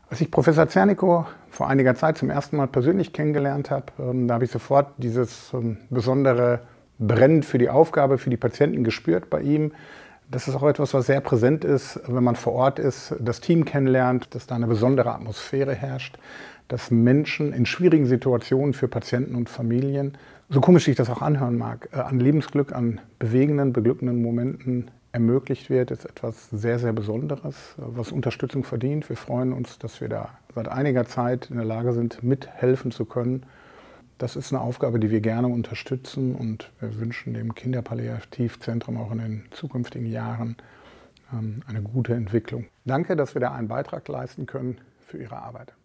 Als ich Professor Zernikow vor einiger Zeit zum ersten Mal persönlich kennengelernt habe, da habe ich sofort dieses besondere Brennen für die Aufgabe, für die Patienten gespürt bei ihm. Das ist auch etwas, was sehr präsent ist, wenn man vor Ort ist, das Team kennenlernt, dass da eine besondere Atmosphäre herrscht, dass Menschen in schwierigen Situationen für Patienten und Familien, so komisch sich das auch anhören mag, an Lebensglück, an bewegenden, beglückenden Momenten ermöglicht wird, ist etwas sehr, sehr Besonderes, was Unterstützung verdient. Wir freuen uns, dass wir da seit einiger Zeit in der Lage sind, mithelfen zu können. Das ist eine Aufgabe, die wir gerne unterstützen, und wir wünschen dem Kinderpalliativzentrum auch in den zukünftigen Jahren eine gute Entwicklung. Danke, dass wir da einen Beitrag leisten können für Ihre Arbeit.